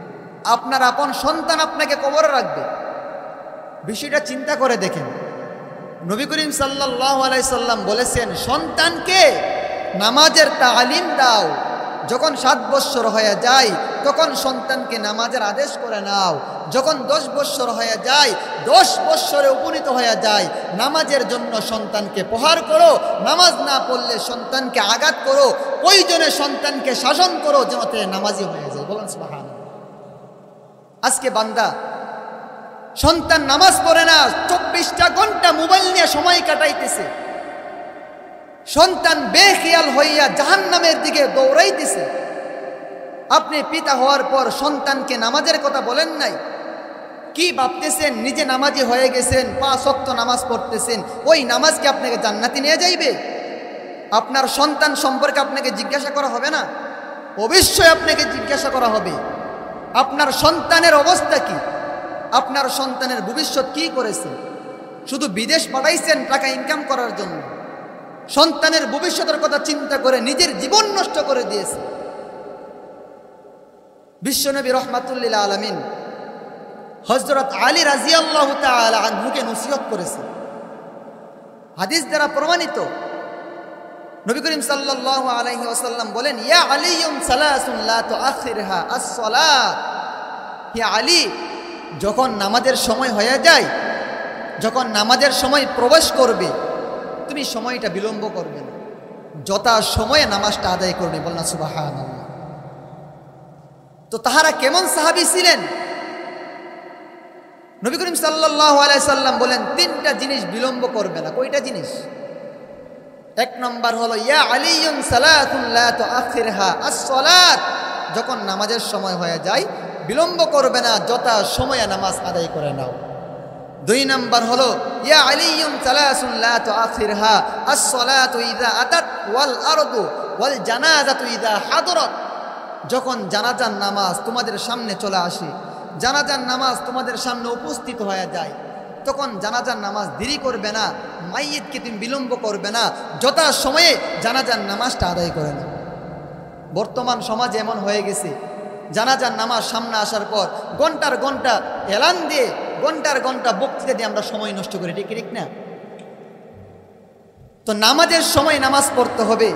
আপনার আপন সন্তান আপনাকে কবরে রাখবে। বিষয়টা চিন্তা করে দেখেন। নবী করিম সাল্লাল্লাহু আলাইহি সাল্লাম বলেছেন, সন্তানকে নামাজের তালিম দাও। যখন 7 বৎসর হয়ে যায় তখন সন্তানকে নামাজের আদেশ করে নাও। যখন 10 বৎসর হয়ে যায়, 10 বৎসরে উপনীত হয়ে যায়, নামাজের জন্য সন্তানকে প্রহার করো। নামাজ না পড়লে সন্তানকে আঘাত করো। প্রয়োজনে সন্তানকে শাসন করো যেন তে নামাজি হয়ে যায়। বলেন সুবহানাল্লাহ। আজকে বান্দা সন্তান নামাজ পড়ে না, 24টা ঘন্টা মোবাইল নিয়ে সময় কাটাইতেছে। সন্তান বেখিয়াল হইয়া জাহান্নামের দিকে দৌড়াইতেছে। আপনি পিতা হওয়ার পর সন্তানকে নামাজের কথা বলেন নাই। কি ভাবতেছেন? নিজে নামাজি হয়ে গেছেন, 5 ওয়াক্ত নামাজ পড়তেছেন, ওই নামাজকে আপনাকে জান্নাতে নিয়ে যাইবে? আপনার সন্তান সম্পর্কে আপনাকে জিজ্ঞাসা করা হবে না? অবশ্যই আপনাকে জিজ্ঞাসা করা হবে। আপনার সন্তানের অবস্থা কি? আপনার সন্তানের ভবিষ্যৎ কি করেছে? শুধু বিদেশ পাঠাইছেন টাকা ইনকাম করার জন্য? সন্তানের ভবিষ্যতের কথা চিন্তা করে নিজের জীবন নষ্ট করে দিয়েছে। বিশ্বনবী রাহমাতুল্লিল আলামিন হযরত আলী রাদিয়াল্লাহু তাআলা আনহুকে নসিহত করেছে। হাদিস দ্বারা প্রমাণিত। নবী করিম সাল্লাল্লাহু আলাইহি ওয়াসাল্লাম বলেন, ইয়া আলিয়ুম সালাসুন লা তুআখিরহা আস-সালাত। হে আলী, যখন নামাজের সময় হয়ে যায়, যখন নামাজের সময় প্রবেশ করবে, তুমি সময়টা বিলম্ব করবে না, যথা সময়ে নামাজটা আদায় করবে। বলনা সুবহানাল্লাহ। তো তাহারা কেমন সাহাবী ছিলেন? নবী করিম সাল্লাল্লাহু আলাইহি সাল্লাম বলেন, 3টা জিনিস বিলম্ব করবে না। কয়টা জিনিস? 1 নম্বর হলো ইয়া আলিয়ুম সালাতুন লা তুআখিরহা আস-সালাত। যখন নামাজের সময় হয়ে যায় বিলম্ব করবে না, যথা সময়ে নামাজ আদায় করে নাও। 2 নম্বর হলো ইয়া আলিয়ুম সালাসুন লা তুআখিরহা আস-সালাতু ইযা আতাত ওয়াল আরদু ওয়াল জানাজাতু ইযা হাদরাত। যখন জানাজার নামাজ তোমাদের সামনে চলে আসে, জানাজার নামাজ তোমাদের সামনে উপস্থিত হয়ে যায়, তখন জানাজার নামাজ দেরি করবে না, মাইয়িতকে তুমি বিলম্ব করবে না, যথা সময়ে জানাজার নামাজটা আদায় করে নাও। বর্তমান সমাজে এমন হয়ে গেছে, জানাজার নামাজ সামনে আসার পর ঘন্টার ঘন্টা এলান দিয়ে, ঘন্টার ঘন্টা বক্তৃতা দিয়ে আমরা সময় নষ্ট করি। ঠিক ঠিক না? তো নামাজের সময় নামাজ পড়তে হবে।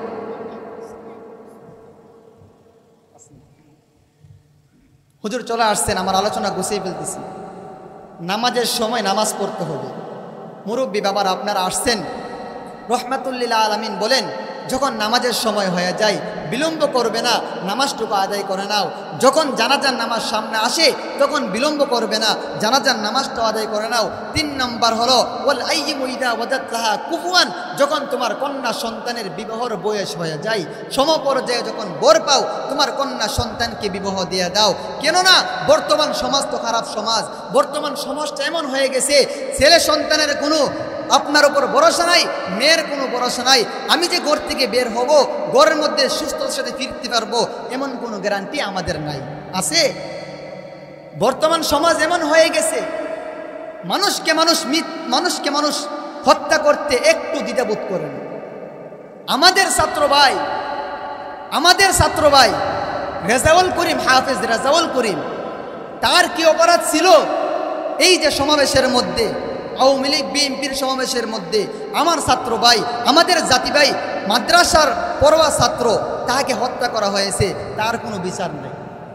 হুজুর চলে আসছেন, আমার আলোচনা গুছিয়ে ফেলতেছি। নামাজের সময় নামাজ পড়তে হবে। মুরব্বী বাবার আপনারা আসছেন, রহমাতুল্লিল আলামিন বলেন, যখন নামাজের সময় হয়ে যায় বিলম্ব করবে না, নামাজটুকু আদায় করে নাও। যখন জানাজার নামাজ সামনে আসে তখন বিলম্ব করবে না, জানাজার নামাজটা আদায় করে নাও। 3 নম্বর হলো ওয়াল আইয়িমু ইযা ওয়াজাত লাহা কুফুয়ান। যখন তোমার কন্যা সন্তানের বিবাহর বয়স হয়ে যায়, সমপর্যায়ে যখন বর পাও, তোমার কন্যা সন্তানকে বিবাহ দিয়ে দাও। কেননা বর্তমান সমাজ তো খারাপ সমাজ। বর্তমান সমাজটা এমন হয়ে গেছে, ছেলে সন্তানের কোনো আপনার উপর ভরসা নাই, মেয়ের কোনো ভরসা নাই। আমি যে ঘর থেকে বের হব, ঘরের মধ্যে সুস্থতার সাথে ফিরতে পারবো, এমন কোনো গ্যারান্টি আমাদের নাই। আছে? বর্তমান সমাজ এমন হয়ে গেছে, মানুষকে মানুষ হত্যা করতে একটু দ্বিধাবোধ করে না। আমাদের ছাত্র ভাই রেজাউল করিম, হাফেজ রেজাউল করিম, তার কি অপরাধ ছিল? এই যে সমাবেশের মধ্যে, আওয়ামী লীগ বিএনপির সমাবেশের মধ্যে আমার ছাত্র ভাই, আমাদের জাতি ভাই, মাদ্রাসার পড়ুয়া ছাত্র, তাকে হত্যা করা হয়েছে, তার কোনো বিচার নেই।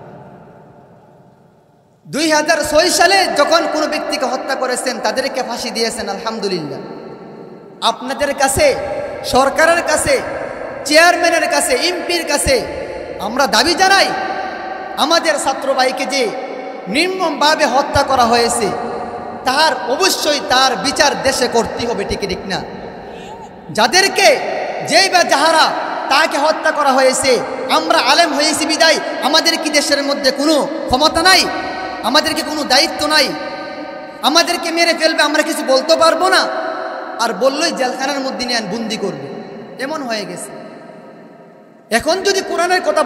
2006 সালে যখন কোনো ব্যক্তিকে হত্যা করেছেন তাদেরকে ফাঁসি দিয়েছেন। আলহামদুলিল্লাহ। আপনাদের কাছে, সরকারের কাছে, চেয়ারম্যানের কাছে, এমপির কাছে আমরা দাবি জানাই, আমাদের ছাত্র ভাইকে যে নির্মমভাবে হত্যা করা হয়েছে, তার অবশ্যই তার বিচার দেশে করতে হবে। ঠিক ঠিক না? যাদেরকে, যেই বা যাহারা তাকে হত্যা করা হয়েছে, আমরা আলেম হয়েছি বিদায় আমাদের কি দেশের মধ্যে কোনো ক্ষমতা নাই? আমাদের কি কোনো দায়িত্ব নাই? আমাদেরকে মেরে ফেলবে, আমরা কিছু বলতে পারবো না, আর বললেই জেলখানার মধ্যে নিয়ে বন্দি করবে, এমন হয়ে গেছে। এখন যদি কোরআনের কথা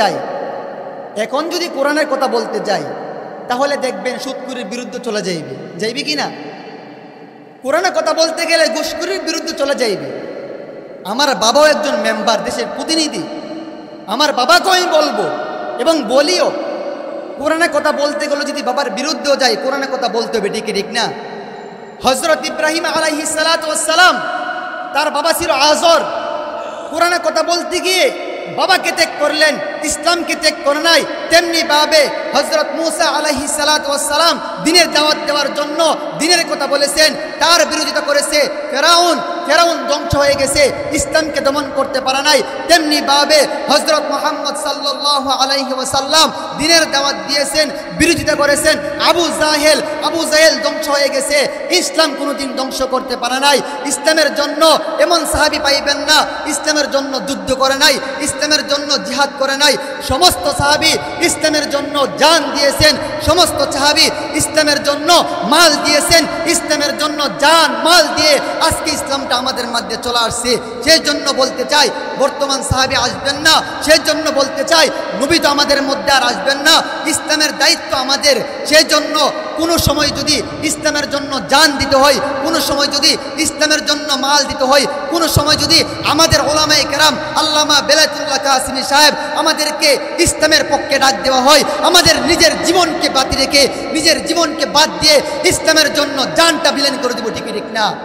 বলতে যাই, তাহলে দেখবেন সুদখোরের বিরুদ্ধে চলে যাইবে কি না? কোরআনের কথা বলতে গেলে ঘুষখোরের বিরুদ্ধে চলে যাইবে। আমার বাবাও একজন মেম্বার, দেশের প্রতিনিধি। আমার বাবাকেও আমি বলবো এবং বলিও, কোরআনে কথা বলতে গেলে যদি বাবার বিরুদ্ধেও যায়, কোরআনে কথা বলতে হবে, ঠিক ঠিক না? হযরত ইব্রাহিম আলাইহিস সালাতু ওয়াস সালাম, তার বাবা ছিল আযর। কোরআনে কথা বলতে গিয়ে বাবাকে ত্যাগ করলেন, ইসলামকে ত্যাগ করে নাই। তেমনি ভাবে হযরত মূসা আলাইহিস সালাতু ওয়াস সালাম দ্বীনের দাওয়াত দেওয়ার জন্য দ্বীনের কথা বলেছেন, তার বিরোধিতা করেছে ফেরাউন। ফেরাউন ধ্বংস হয়ে গেছে, ইসলামকে দমন করতে পারে নাই। তেমনি ভাবে হযরত মুহাম্মদ সাল্লাল্লাহু আলাইহি ওয়াসাল্লাম দ্বীনের দাওয়াত দিয়েছেন, বিরোধিতা করেছেন। আবু জাহেল ধ্বংস হয়ে গেছে, ইসলাম কোনোদিন ধ্বংস করতে পারে নাই। ইসলামের জন্য এমন সাহাবী পাইবেন না ইসলামের জন্য যুদ্ধ করে নাই, ইসলামের জন্য জিহাদ করে নাই। সমস্ত সাহাবী ইসলামের জন্য জান দিয়েছেন, সমস্ত সাহাবী ইসলামের জন্য মাল দিয়েছেন। ইসলামের জন্য জান মাল দিয়ে আজকে ইসলামটা আমাদের মধ্যে চলে আসছে। সেই জন্য বলতে চাই বর্তমান সাহাবী আসবেন না, সেই জন্য বলতে চাই নবী তো আমাদের মধ্যে আর আসবেন না। ইসলামের দায়িত্ব আমাদের। সেই জন্য কোনো সময় যদি ইসলামের জন্য জান দিতে হয়, কোনো সময় যদি ইসলামের জন্য মাল দিতে হয়, কোনো সময় যদি আমাদের উলামায়ে কেরাম আল্লামা বেলায়েতুল্লাহ কাসিমি সাহেব আমাদেরকে ইসলামের পক্ষে ডাক দেওয়া হয়, আমাদের নিজের জীবনকে বাতি রেখে, নিজের জীবনকে বাদ দিয়ে ইসলামের জন্য জানটা বিলীন করে দেব, ঠিক ঠিক না?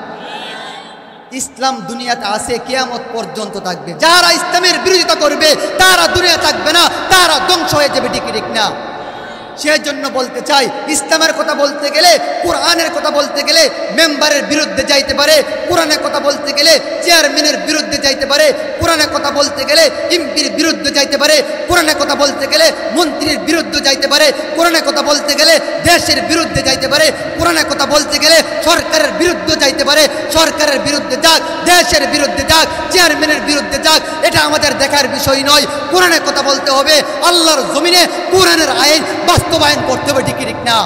ইসলাম দুনিয়াতে আছে, কিয়ামত পর্যন্ত থাকবে। যারা ইসলামের বিরোধিতা করবে তারা দুনিয়া থাকবে না, তারা ধ্বংস হয়ে যাবে, ঠিক ঠিক না? সেই জন্য বলতে চাই ইসলামের কথা বলতে গেলে, কোরআনের কথা বলতে গেলে মেম্বারের বিরুদ্ধে যাইতে পারে, কোরআনের কথা বলতে গেলে চেয়ারম্যানের বিরুদ্ধে যাইতে পারে, কোরআনের কথা বলতে গেলে এমপির বিরুদ্ধে যাইতে পারে, কোরআনের কথা বলতে গেলে মন্ত্রীর বিরুদ্ধে যাইতে পারে, কোরআনের কথা বলতে গেলে দেশের বিরুদ্ধে যাইতে পারে, কোরআনের কথা বলতে গেলে সরকারের বিরুদ্ধে যাইতে পারে। সরকারের বিরুদ্ধে যাক, দেশের বিরুদ্ধে যাক, চেয়ারম্যানের বিরুদ্ধে যাক, এটা আমাদের দেখার বিষয় নয়। কোরআনের কথা বলতে হবে, আল্লাহর জমিনে কোরআনের আইন বাস্তবায়ন করতে হবে, ঠিক ঠিক না?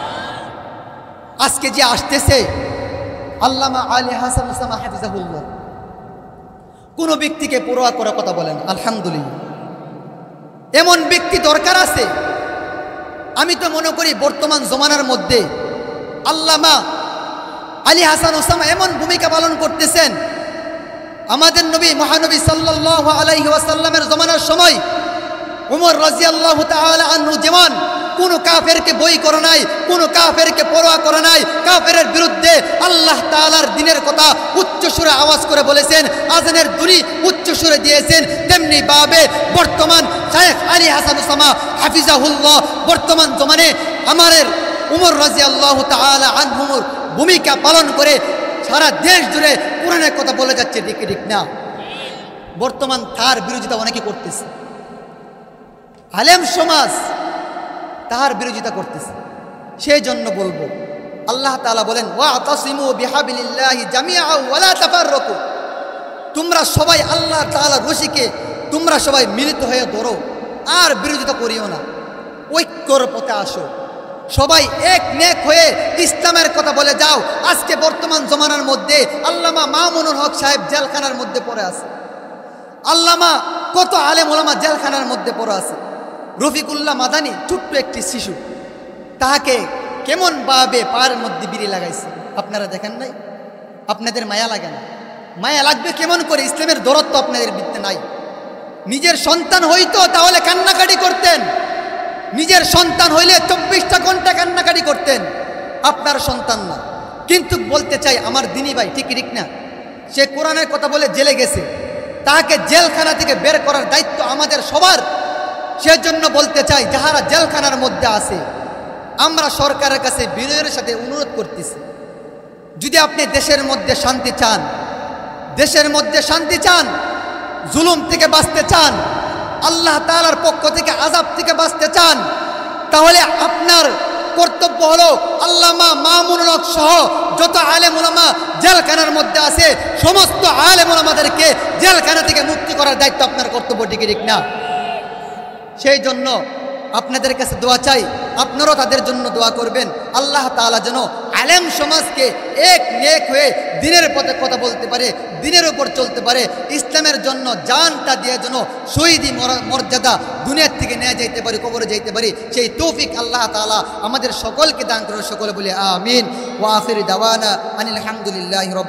আজকে যে আসতেছে আল্লামা আলী হাসান উসামা হাফিজাহুল্লাহ, কোন ব্যক্তিকে পরোয়া করে কথা বলেন, আলহামদুলিল্লাহ। এমন ব্যক্তি দরকার আছে। আমি তো মনে করি বর্তমান জমানার মধ্যে আল্লামা আলী হাসান উসামা এমন ভূমিকা পালন করতেছেন। আমাদের নবী মহানবী সাল্লাল্লাহু আলাইহি ওয়াসাল্লামের জমানার সময় উমর রাদিয়াল্লাহু তাআলা আনহু যেমন কোন কাফেরকে বই করে নাই, কোন কাফেরকে পরোয়া করে নাই, কাফেরের বিরুদ্ধে আল্লাহ তাআলার দ্বীনের কথা উচ্চ সুরে আওয়াজ করে বলেছেন, আযানের ধ্বনি উচ্চ সুরে দিয়েছেন। তেমনি ভাবে বর্তমান শায়েখ আলী হাসান উসামা হাফিজাহুল্লাহ বর্তমান জমানে আমাদের উমর রাদিয়াল্লাহু তাআলা আনহুর ভূমিকা পালন করে সারা দেশ জুড়ে কোরআনের কথা বলে যাচ্ছে, ঠিক ঠিক না? বর্তমান তার বিরোধিতা অনেকে করতেছে, আলেম সমাজ তার বিরোধিতা করতেছে। সেই জন্য বলবো, আল্লাহ তাআলা বলেন ওয়াতাসিমু বিহাবিলিল্লাহি জামিআ ওয়া লা তাফাররাকু, তোমরা সবাই আল্লাহ তাআলার রশিকে তোমরা সবাই মিলিত হয়ে ধরো, আর বিরোধিতা করিও না, ঐক্যর পথে আসো, সবাই এক নেক হয়ে ইসলামের কথা বলে যাও। আজকে বর্তমান জমানার মধ্যে আল্লামা মামুনুল হক সাহেব জেলখানার মধ্যে পড়ে আছে, আল্লামা কত আলেম ওলামা জেলখানার মধ্যে পড়ে আছে। রফিকুল্লাহ মাদানী ছোট্ট একটি শিশু, তাহাকে কেমন ভাবে পায়ের মধ্যে বিড়ি লাগাইছে, আপনারা দেখেন নাই? আপনাদের মায়া লাগে না? মায়া লাগবে কেমন করে? ইসলামের দরদ তো আপনাদের ভিত্তি নাই। নিজের সন্তান হইতো তাহলে কান্নাকাটি করতেন, নিজের সন্তান হইলে 24টা ঘন্টা কান্নাকাটি করতেন, আপনার সন্তান না। কিন্তু বলতে চাই আমার দিনী ভাই, ঠিক ঠিক না? সে কোরআনের কথা বলে জেলে গেছে, তাকে জেলখানা থেকে বের করার দায়িত্ব আমাদের সবার। সেজন্য বলতে চাই যাহারা জেলখানার মধ্যে আছে, আমরা সরকারের কাছে বিনয়ের সাথে অনুরোধ করতেছি, যদি আপনি দেশের মধ্যে শান্তি চান, দেশের মধ্যে শান্তি চান, জুলুম থেকে বাঁচতে চান, আল্লাহ তাআলার পক্ষ থেকে আযাব থেকে বাঁচতে চান, তাহলে আপনার কর্তব্য হলো আল্লামা মামুনুল হক সহ যত আলেম ওলামা জেলখানার মধ্যে আছে সমস্ত আলেম ওলামাদেরকে জেলখানা থেকে মুক্তি করার দায়িত্ব আপনার কর্তব্য, ঠিক ঠিক না? সেই জন্য আপনাদের কাছে দোয়া চাই, আপনারাও তাদের জন্য দোয়া করবেন। আল্লাহ তাআলা যেন আলেম সমাজকে এক নেক হয়ে দ্বীনের পথে কথা বলতে পারে, দ্বীনের উপর চলতে পারে, ইসলামের জন্য জানটা দিয়ে যেন শহীদি মর্যাদা দুনিয়ার থেকে নিয়ে যাইতে পারি, কবরে যাইতে পারি, সেই তৌফিক আল্লাহ তাআলা আমাদের সকলকে দান করে। সকলে বলে আমিন। ওয়া আখির দাওয়ানা আনিল হামদুলিল্লাহি রাব্বিল